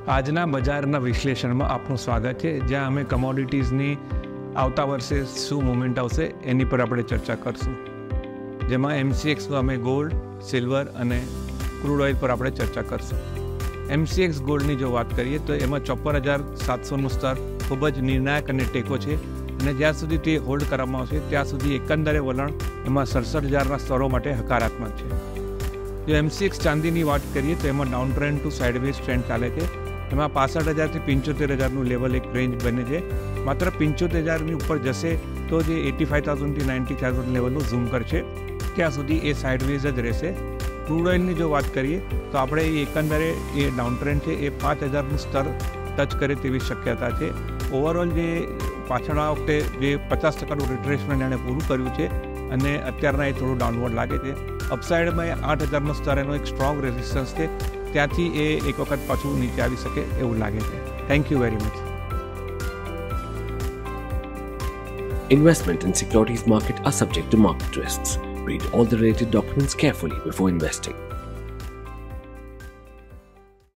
આજના બજારના વિશ્લેષણમાં આપનું સ્વાગત છે, જ્યાં અમે કમોડિટીઝની આવતા વર્ષે શું મુવમેન્ટ આવશે એની પર આપણે ચર્ચા કરશું. જેમાં MCXમાં અમે ગોલ્ડ, સિલ્વર અને ક્રૂડ ઓઇલ પર આપણે ચર્ચા કરશું. MCX ગોલ્ડની જો વાત કરીએ તો એમાં 54,700નું સ્તર ખૂબ જ નિર્ણાયક અને ટેકો છે, અને જ્યાં સુધી તે હોલ્ડ કરવામાં આવશે ત્યાં સુધી એકંદરે વલણ એમાં 67,000ના સ્તરો માટે હકારાત્મક છે. જો MCX ચાંદીની વાત કરીએ તો એમાં down trend to sideways trend ચાલે છે. એમાં 65,000થી 75,000નું લેવલ એક રેન્જ બને છે. માત્ર 75,000ની ઉપર જશે તો જે 85,000થી 90,000 લેવલનું ઝૂમ કરશે, ત્યાં સુધી એ સાઇડવેઝ જ રહેશે. ક્રૂડ ઓઇલની જો વાત કરીએ તો આપણે એકંદરે એ ડાઉન ટ્રેન્ડ છે એ 5,000નું સ્તર ટચ કરે તેવી શક્યતા છે. ઓવરઓલ જે પાછળના વખતે જે 50%નું રિટ્રેસમેન્ટ એણે પૂરું કર્યું છે અને અત્યારના એ થોડું ડાઉનવર્ડ લાગે છે. અપસાઇડમાં 8,000નો સ્તર એનો એક સ્ટ્રોંગ રેઝિસ્ટન્સ છે, ત્યાંથી એ એક વખત પાછું નીચે આવી શકે એવું લાગે છે. Thank you very much. Investment in securities market are subject to market risks. Read all the related documents carefully before investing.